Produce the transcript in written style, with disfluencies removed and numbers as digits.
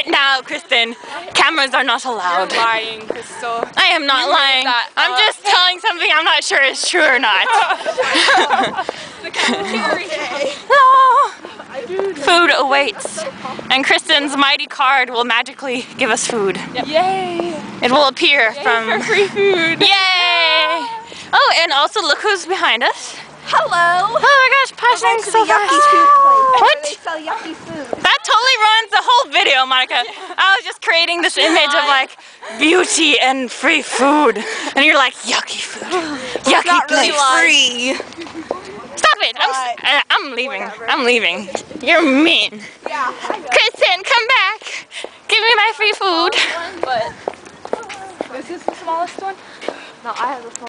it now, Kristen. Cameras are not allowed. You're lying, Crystal. I am not lying. I'm just telling something I'm not sure is true or not. No. Food awaits. And Kristen's mighty card will magically give us food. Yep. Yay! It will appear from free food. Yay! Oh, and also look who's behind us. Hello! Oh my gosh, passing so fast. What? They sell yucky food. That totally ruins the whole video, Monica. I was just creating this image of like beauty and free food. And you're like, yucky food. Yucky Not really place. free. Stop it! I'm leaving. I'm leaving. You're mean. Yeah. Kristen, come back. Give me my free food. But is this the smallest one? No, I have the smallest.